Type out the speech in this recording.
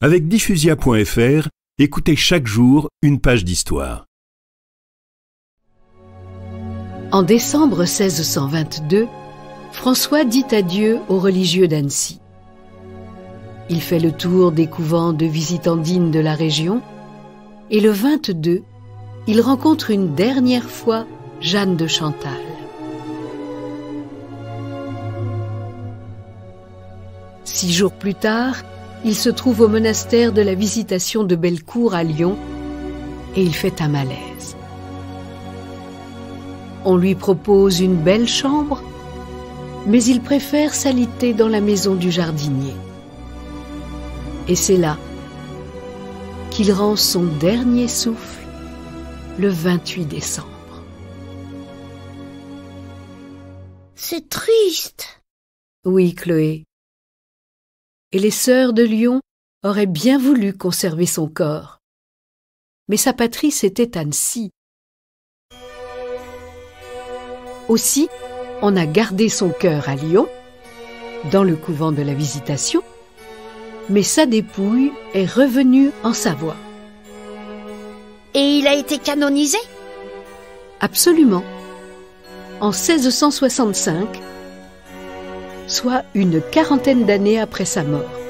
Avec diffusia.fr, écoutez chaque jour une page d'histoire. En décembre 1622, François dit adieu aux religieux d'Annecy. Il fait le tour des couvents de visitandines de la région et le 22, il rencontre une dernière fois Jeanne de Chantal. Six jours plus tard, il se trouve au monastère de la Visitation de Bellecour à Lyon et il fait un malaise. On lui propose une belle chambre, mais il préfère s'aliter dans la maison du jardinier. Et c'est là qu'il rend son dernier souffle le 28 décembre. C'est triste. Oui, Chloé. Et les sœurs de Lyon auraient bien voulu conserver son corps. Mais sa patrie, c'était Annecy. Aussi, on a gardé son cœur à Lyon, dans le couvent de la Visitation, mais sa dépouille est revenue en Savoie. Et il a été canonisé? Absolument. En 1665, soit une quarantaine d'années après sa mort.